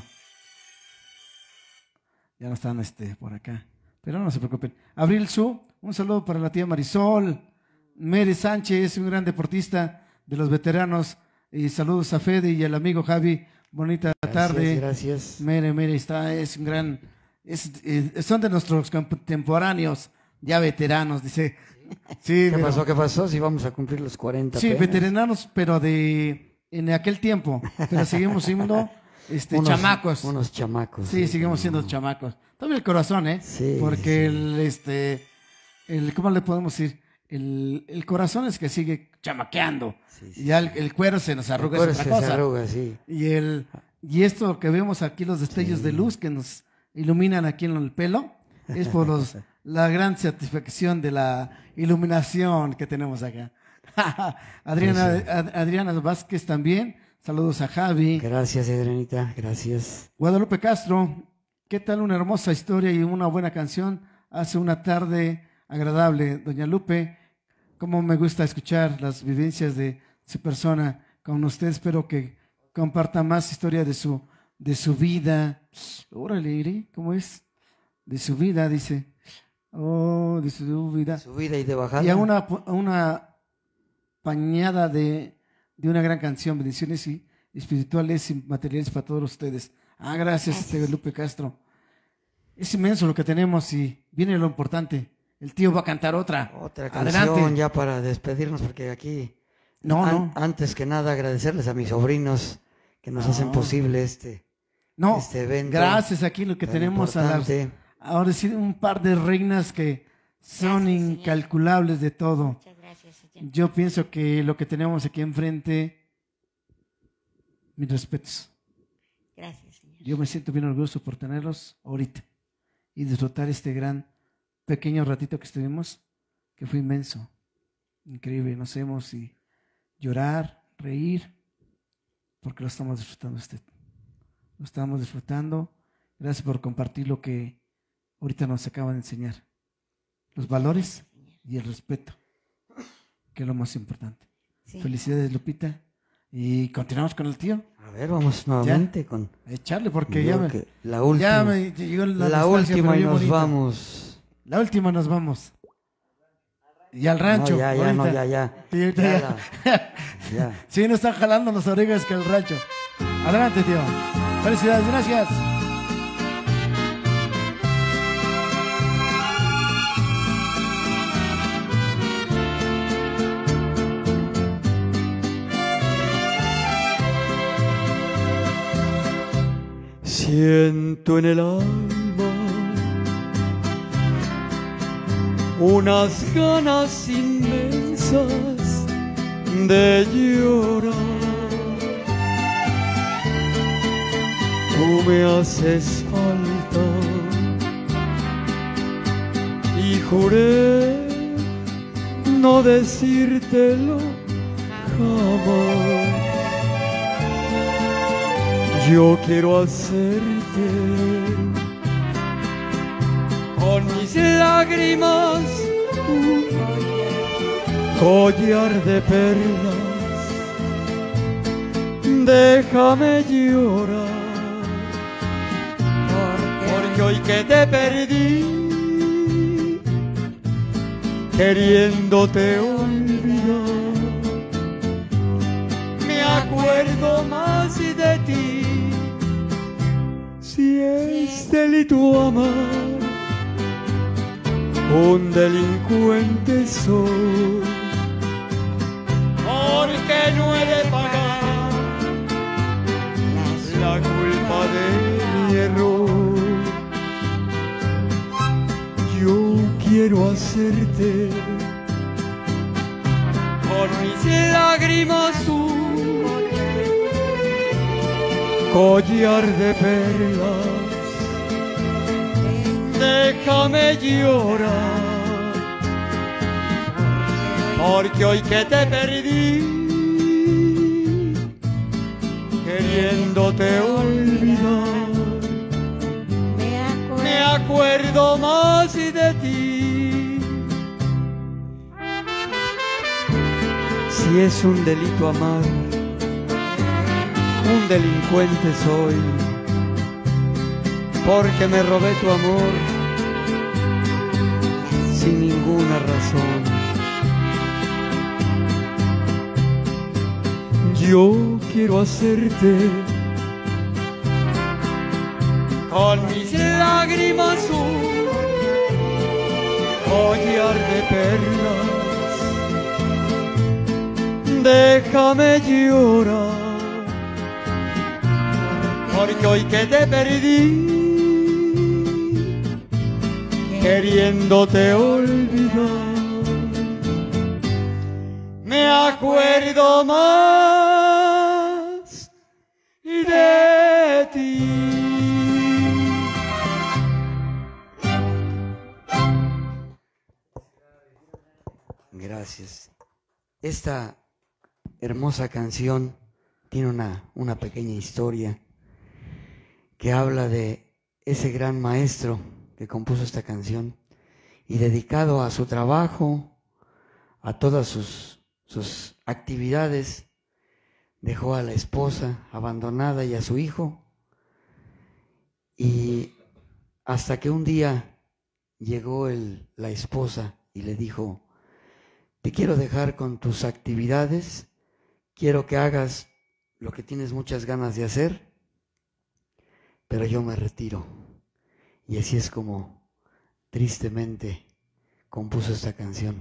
A: ya no están este por acá. Pero no se preocupen. Abril Su, un saludo para la tía Marisol. Mary Sánchez, un gran deportista de los veteranos. Y saludos a Fede y al amigo Javi. Bonita tarde.
B: Gracias.
A: Mire, mire, está, es un gran, es, eh, son de nuestros contemporáneos, ya veteranos, dice. Sí,
B: ¿Qué
A: pero-
B: pasó? ¿Qué pasó? Si vamos a cumplir los cuarenta.
A: Sí,
B: apenas.
A: veteranos, pero de, en aquel tiempo, pero seguimos siendo, este,
B: Unos-
A: chamacos.
B: Unos chamacos.
A: Sí, seguimos siendo
B: no.
A: chamacos. También el corazón, ¿eh?
B: Sí,
A: Porque
B: sí.
A: el, este, el, ¿cómo le podemos decir? El, el corazón es que sigue chamaqueando.
B: Sí, sí,
A: Y ya el, el cuero se nos arruga,
B: Recuerda
A: es otra
B: que se
A: cosa.
B: arruga, sí.
A: Y el y esto que vemos aquí, los destellos de luz que nos iluminan aquí en el pelo, es por los, la gran satisfacción de la iluminación que tenemos acá. Adriana,
B: Sí, sí.
A: Ad- Adriana Vázquez también, saludos a Javi.
B: Gracias, Adrianita. Gracias.
A: Guadalupe Castro, ¿qué tal una hermosa historia y una buena canción? Hace una tarde agradable, doña Lupe. Cómo me gusta escuchar las vivencias de su persona con usted. Espero que comparta más historia de su, de su vida. Órale, Iri, ¿cómo es? De su vida, dice. Oh, de su vida.
B: Subida y de bajada.
A: Y a una, a una pañada de, de una gran canción, bendiciones y espirituales y materiales para todos ustedes. Ah, gracias,
C: Gracias.
A: este Lupe Castro. Es inmenso lo que tenemos y viene lo importante. El tío va a cantar otra.
B: Otra canción
A: Adelante.
B: ya para despedirnos, porque aquí,
A: No,
B: an-
A: no,
B: antes que nada, agradecerles a mis sobrinos que nos hacen
A: No.
B: posible este,
A: no.
B: este evento.
A: Gracias aquí lo que
B: tan
A: tenemos a las,
B: importante.
A: ahora sí, un par de reinas que son
C: Gracias, señor.
A: incalculables de todo.
C: Muchas gracias, señor.
A: Yo pienso que lo que tenemos aquí enfrente, mis respetos.
C: Gracias, señor.
A: Yo me siento bien orgulloso por tenerlos ahorita y disfrutar este gran pequeño ratito que estuvimos, que fue inmenso, increíble. Nos hemos y llorar, reír, porque lo estamos disfrutando usted. Lo estamos disfrutando. Gracias por compartir lo que ahorita nos acaban de enseñar. Los valores y el respeto, que es lo más importante.
C: Sí.
A: Felicidades, Lupita. Y continuamos con el tío.
B: A ver, vamos nuevamente con
A: A echarle porque
B: yo
A: ya me,
B: que- la última.
A: ya me llegó la,
B: la
A: nostalgia,
B: última
A: pero
B: y
A: bien
B: nos
A: bonita.
B: vamos.
A: La última nos vamos. Y al rancho.
B: No, ya, ya, no,
A: ahorita.
B: ya, ya.
A: Sí, ahorita
B: Ya
A: ya.
B: la- ya.
A: Sí, nos están jalando las orejas que el rancho. Adelante, tío. Felicidades, gracias.
B: Siento en el alma unas ganas inmensas de llorar. Tú me haces falta y juré no decírtelo jamás. Yo quiero hacerte con mis lágrimas un collar de perlas. Déjame llorar, porque hoy que te perdí, queriéndote olvidar, me acuerdo más de ti. Si es delito amar, un delincuente soy, porque no he de pagar la culpa de mi error. Yo quiero hacerte con mis lágrimas un collar de perlas. Déjame llorar, porque hoy que te perdí, queriéndote olvidar, me acuerdo más de ti. Si es un delito amar, un delincuente soy, porque me robé tu amor sin ninguna razón. Yo quiero hacerte con mis lágrimas un collar de perlas. Déjame llorar, porque hoy que te perdí, queriéndote olvidar, me acuerdo más de ti. Gracias. Esta hermosa canción tiene una, una pequeña historia que habla de ese gran maestro que compuso esta canción y dedicado a su trabajo, a todas sus, sus actividades, dejó a la esposa abandonada y a su hijo, y hasta que un día llegó el, la esposa y le dijo: te quiero dejar con tus actividades, quiero que hagas lo que tienes muchas ganas de hacer, pero yo me retiro. Y así es como tristemente compuso esta canción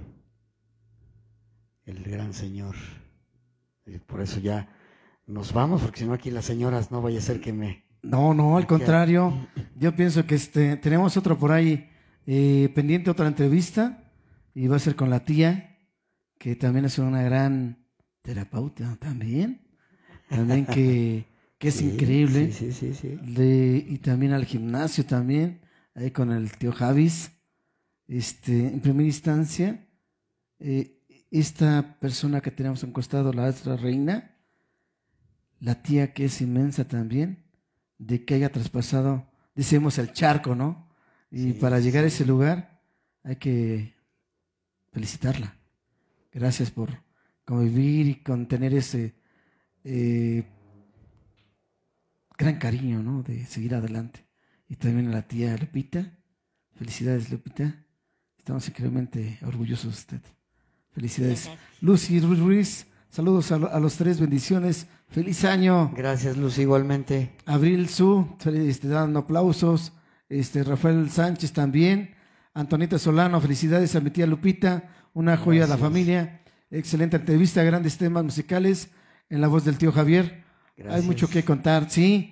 B: el gran señor. Y por eso ya nos vamos, porque si no aquí las señoras no vaya a ser que me...
A: No, no, al contrario. Yo pienso que este tenemos otro por ahí eh, pendiente, otra entrevista, y va a ser con la tía, que también es una gran terapeuta también, también que... que es sí, increíble,
B: sí, sí, sí, sí.
A: De, y también al gimnasio también, ahí con el tío Javis. Este, en primera instancia, eh, esta persona que tenemos a un costado, la otra reina, la tía que es inmensa también, de que haya traspasado, decimos, el charco, ¿no? Y sí, para llegar sí. a ese lugar hay que felicitarla. Gracias por convivir y con tener ese... Eh, gran cariño, ¿no? De seguir adelante. Y también a la tía Lupita. Felicidades, Lupita. Estamos increíblemente orgullosos de usted. Felicidades. Lucy Ruiz Ruiz, saludos a, a los tres, bendiciones. Feliz año.
B: Gracias, Lucy, igualmente. Abril
A: Su, este, dando aplausos. Este, Rafael Sánchez también. Antonita Solano, felicidades a mi tía Lupita. Una joya Gracias. de la familia. Excelente entrevista, grandes temas musicales en la voz del tío Javier. Gracias. Hay mucho que contar, sí.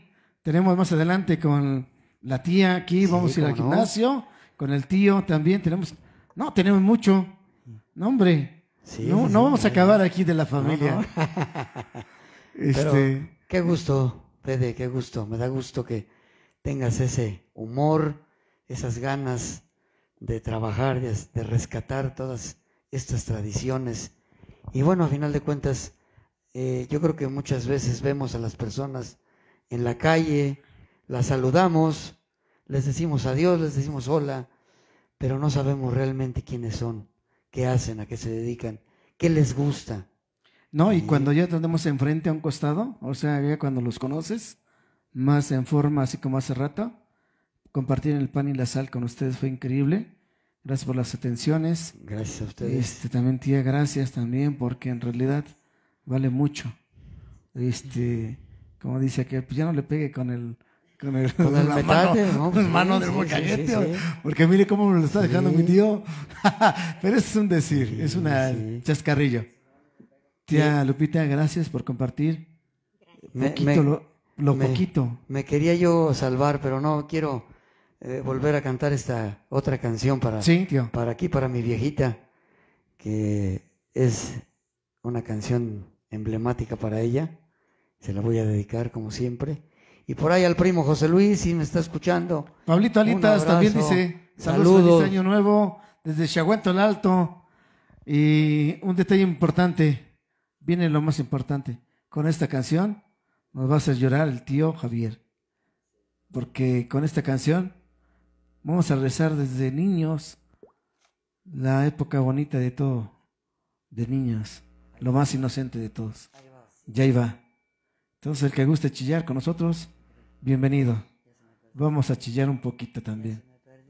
A: tenemos más adelante con la tía aquí,
B: Sí,
A: vamos a ir al
B: cómo no.
A: gimnasio, con el tío también, tenemos, no, tenemos mucho, no hombre,
B: Sí,
A: no,
B: sí,
A: no
B: sí,
A: vamos a
B: ya,
A: acabar
B: ya.
A: aquí de la familia.
B: No, no.
A: Este,
B: Pero qué gusto, Fede, qué gusto. Me da gusto que tengas ese humor, esas ganas de trabajar, de, de rescatar todas estas tradiciones. Y bueno, a final de cuentas, eh, yo creo que muchas veces vemos a las personas en la calle, las saludamos, les decimos adiós, les decimos hola, pero no sabemos realmente quiénes son, qué hacen, a qué se dedican, qué les gusta.
A: no, y
B: Sí.
A: cuando ya tenemos enfrente a un costado, o sea, ya cuando los conoces, más en forma, así como hace rato, compartir el pan y la sal con ustedes fue increíble. Gracias por las atenciones.
B: Gracias a ustedes.
A: Este, también tía, gracias también, porque en realidad vale mucho. Este, como dice aquel, pues ya no le pegue con el con el,
B: Con el
A: la
B: metate,
A: mano,
B: ¿no?
A: con
B: Sí,
A: mano del
B: sí,
A: molcajete,
B: sí, sí, sí.
A: porque mire cómo me lo está dejando
B: Sí.
A: mi tío. Pero eso es un decir,
B: Sí,
A: es una
B: sí.
A: chascarrillo. Tía Lupita, gracias por compartir
B: Me-
A: poquito,
B: me-
A: lo, lo
B: me-
A: poquito.
B: Me quería yo salvar, pero no quiero eh, volver a cantar esta otra canción para,
A: Sí, tío.
B: para aquí, para mi viejita, que es una canción emblemática para ella. Se la voy a dedicar como siempre. Y por ahí al primo José Luis, si me está escuchando.
A: Pablito Alitas
B: Un
A: también
B: abrazo.
A: dice, saludos,
B: Saludos.
A: feliz año nuevo desde Chaguanto el Alto. Y un detalle importante, viene lo más importante, con esta canción nos va a hacer llorar el tío Javier, porque con esta canción vamos a rezar desde niños la época bonita de todo, de niños, lo más inocente de todos. Ya iba. Entonces el que guste chillar con nosotros, bienvenido. Vamos a chillar un poquito también.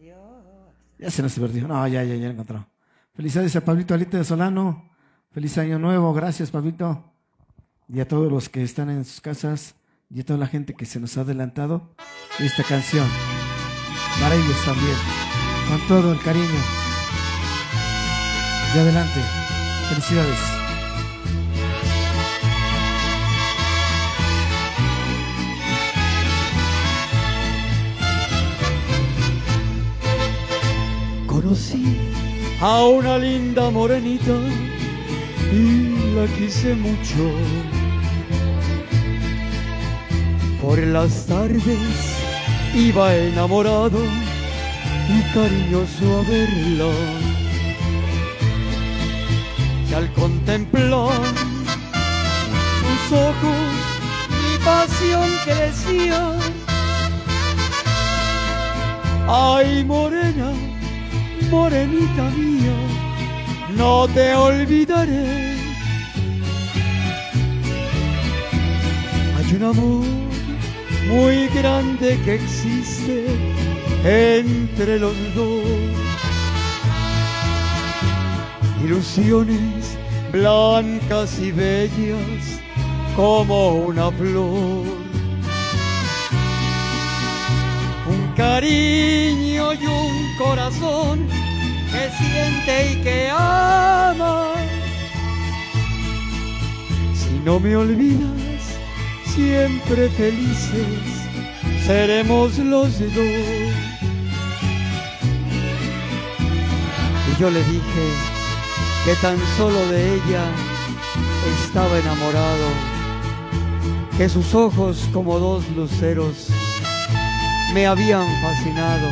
A: Ya se nos perdió. No, ya, ya, ya lo encontró. Felicidades a Pablito Alita de Solano. Feliz año nuevo. Gracias, Pablito. Y a todos los que están en sus casas y a toda la gente que se nos ha adelantado esta canción. Para ellos también. Con todo el cariño. Y adelante. Felicidades.
D: Conocí a una linda morenita y la quise mucho. Por las tardes iba enamorado y cariñoso a verla. Y al contemplar sus ojos mi pasión crecía. Ay, morena, morenita mía, no te olvidaré. Hay un amor muy grande que existe entre los dos. Ilusiones blancas y bellas como una flor. Un cariño y un corazón que siente y que ama. Si no me olvidas, siempre felices seremos los dos. Y yo le dije que tan solo de ella estaba enamorado, que sus ojos como dos luceros me habían fascinado.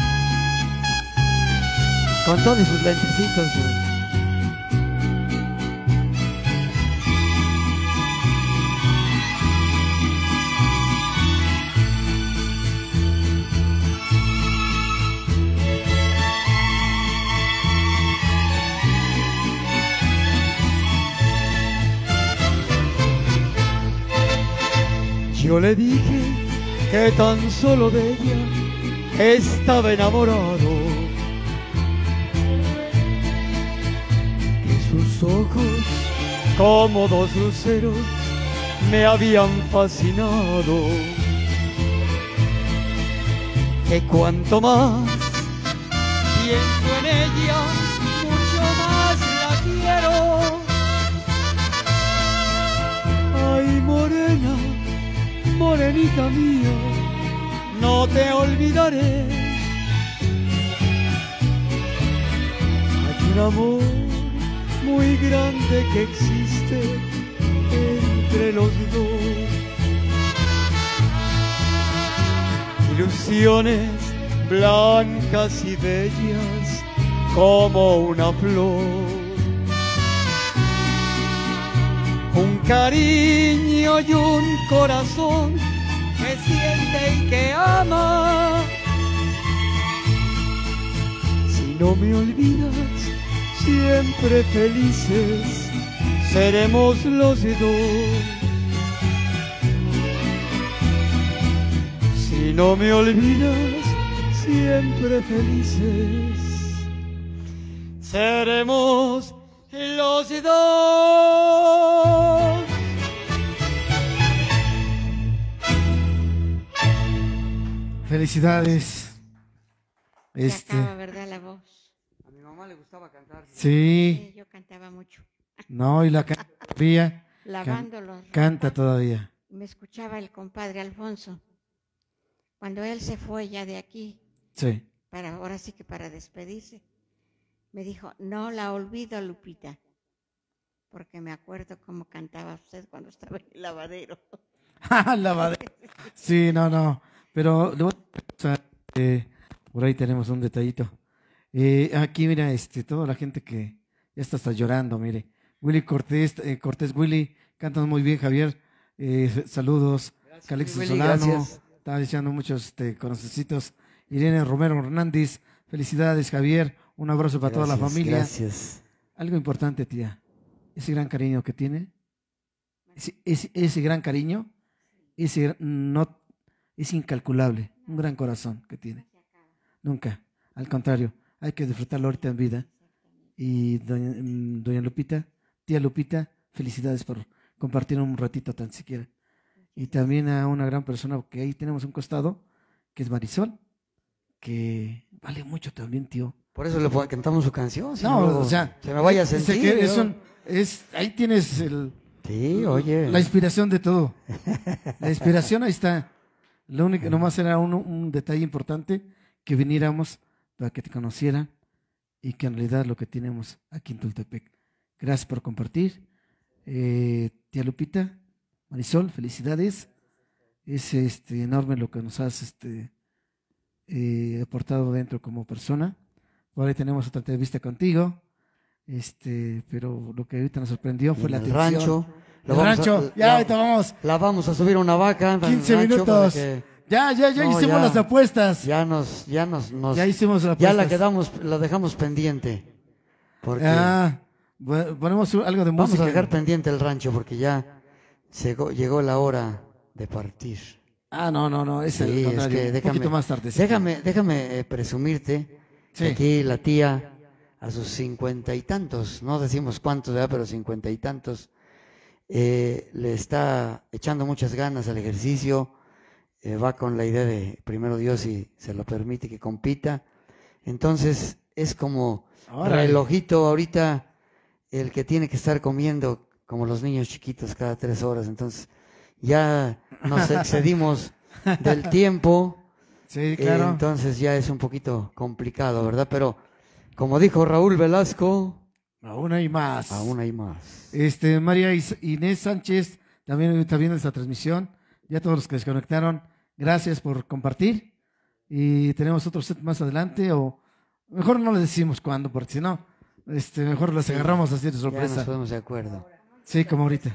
D: Con todos sus lentecitos. Yo le dije que tan solo de ella estaba enamorado, que sus ojos como dos luceros me habían fascinado, que cuanto más pienso en ella, mucho más la quiero. Ay, morena, morena morenita mía, no te olvidaré. Hay un amor muy grande que existe entre los dos. Ilusiones blancas y bellas como una flor. Un cariño y un corazón que siente y que ama. Si no me olvidas, siempre felices seremos los dos. Si no me olvidas, siempre felices seremos los dos.
A: Felicidades.
C: Se
A: Este,
C: acaba, ¿verdad? La voz.
B: A mi mamá le gustaba cantar.
A: sí,
C: Sí, yo cantaba mucho.
A: no, y la canta todavía.
C: Lavando los
A: Canta
C: ropas,
A: todavía.
C: me escuchaba el compadre Alfonso. Cuando él se fue ya de aquí,
A: Sí.
C: para ahora sí que para despedirse, me dijo, no la olvido, Lupita, porque me acuerdo cómo cantaba usted cuando estaba en el lavadero.
A: Lavadero. Sí, no, no. Pero le voy a- o sea, eh, por ahí tenemos un detallito. Eh, aquí, mira, este, toda la gente que ya está hasta llorando, mire. Willy Cortés, eh, Cortés Willy, cantas muy bien, Javier. Eh, saludos. Calixto
B: Willy,
A: Solano,
B: gracias.
A: estaba diciendo muchos este, corazoncitos. Irene Romero Hernández, felicidades, Javier. Un abrazo para toda la
B: Gracias,
A: familia.
B: Gracias.
A: Algo importante, tía. Ese gran cariño que tiene, ese, ese, ese gran cariño, ese gr- no es incalculable. Un gran corazón que tiene. Nunca. Al contrario, hay que disfrutarlo ahorita en vida. Y doña, mm, doña Lupita, tía Lupita, felicidades por compartir un ratito tan siquiera. Y también a una gran persona que ahí tenemos un costado, que es Marisol, que vale mucho también, tío.
B: Por eso le pon- cantamos su canción. si
A: No,
B: luego
A: o sea,
B: se me vaya a
A: dice
B: sentir.
A: que es
B: ¿no?
A: un- es, ahí tienes el,
B: Sí, oye.
A: la inspiración de todo. La inspiración ahí está. Lo único, nomás era un, un detalle importante, que viniéramos para que te conocieran y que en realidad lo que tenemos aquí en Tultepec. Gracias por compartir. Eh, tía Lupita, Marisol, felicidades. Es este, enorme lo que nos has este, eh, aportado dentro como persona. Por ahí tenemos otra entrevista contigo. Este, pero lo que ahorita nos sorprendió fue
B: En
A: la
B: el
A: atención.
B: rancho.
A: El
B: Lo vamos a-
A: rancho, ya
B: la-
A: ahorita vamos.
B: La vamos a subir a una vaca. en el
A: quince
B: rancho para
A: minutos.
B: que
A: Ya, ya, ya
B: No,
A: hicimos
B: ya.
A: las apuestas.
B: Ya nos, ya nos, nos-
A: Ya hicimos las
B: ya
A: apuestas.
B: la quedamos, la dejamos pendiente. Porque
A: Ah, bu- ponemos algo de
B: vamos
A: música.
B: a dejar pendiente el rancho porque ya llegó, llegó la hora de partir.
A: Ah, no, no, no, es el
B: Sí, es
A: contrario,
B: que
A: un
B: déjame,
A: poquito más tarde.
B: déjame, déjame eh, presumirte
A: Sí.
B: que aquí la tía a sus cincuenta y tantos, no decimos cuántos, ¿verdad? Pero cincuenta y tantos, eh, le está echando muchas ganas al ejercicio, eh, va con la idea de primero Dios si se lo permite que compita. Entonces es como
A: Órale.
B: relojito ahorita el que tiene que estar comiendo como los niños chiquitos cada tres horas. Entonces ya nos excedimos del tiempo.
A: Sí,
B: Eh,
A: claro.
B: entonces ya es un poquito complicado, ¿verdad? Pero como dijo Raúl Velasco,
A: Aún hay más.
B: aún hay más.
A: Este, María Is- Inés Sánchez también está viendo esta transmisión. Ya todos los que se conectaron, gracias por compartir. Y tenemos otro set más adelante, o mejor no les decimos cuándo, porque si no, este, mejor las agarramos así de
B: Ya nos
A: sorpresa.
B: ponemos de acuerdo.
A: Sí, como ahorita.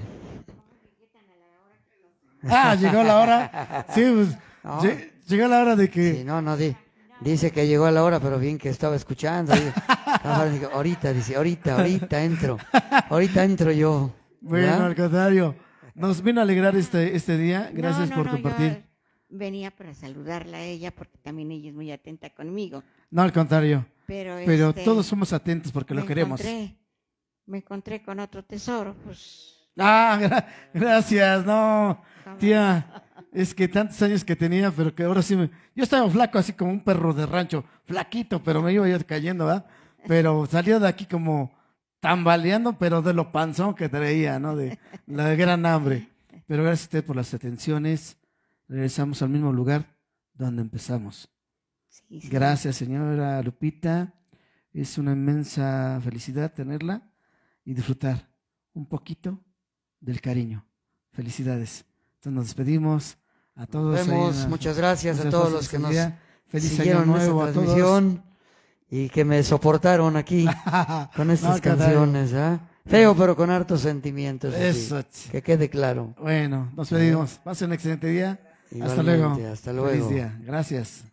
A: Ah, llegó la hora. Sí, pues,
B: No.
A: lle- llegó la hora de
B: Sí,
A: que.
B: no, no, di- dice que llegó a la hora, pero bien que estaba escuchando. Dice, "Ah, digo, ahorita, dice, ahorita, ahorita entro. Ahorita entro yo.
A: Bueno,
B: ¿verdad?
A: al contrario. Nos vino a alegrar este, este día. Gracias
C: No, no,
A: por
C: no,
A: compartir.
C: yo venía para saludarla a ella porque también ella es muy atenta conmigo.
A: No, al contrario.
C: Pero,
A: Pero
C: este,
A: todos somos atentos porque lo
C: me
A: queremos.
C: encontré- me encontré con otro tesoro, pues.
A: Ah, gra- gracias. No,
C: ¿cómo?
A: tía. Es que tantos años que tenía, pero que ahora sí me. Yo estaba flaco, así como un perro de rancho. Flaquito, pero me iba ya cayendo, ¿verdad? Pero salió de aquí como tambaleando, pero de lo panzón que traía, ¿no? De la gran hambre. Pero gracias a usted por las atenciones. regresamos al mismo lugar donde empezamos.
C: Sí, sí.
A: Gracias, señora Lupita. Es una inmensa felicidad tenerla y disfrutar un poquito del cariño. Felicidades. Entonces nos despedimos a todos.
B: Nos vemos.
A: Ahí,
B: Muchas gracias
A: muchas
B: a todos
A: gracias,
B: los que nos
A: día. Feliz
B: siguieron
A: año
B: en esta
A: nuevo a todos.
B: transmisión y que me soportaron aquí con estas
A: No, caray.
B: canciones. ¿eh? Feo, pero con hartos sentimientos. así,
A: Eso, ch-
B: que quede claro.
A: Bueno, nos pedimos. Pasen un excelente día. Hasta
B: Igualmente,
A: luego.
B: hasta luego.
A: Feliz día. Gracias.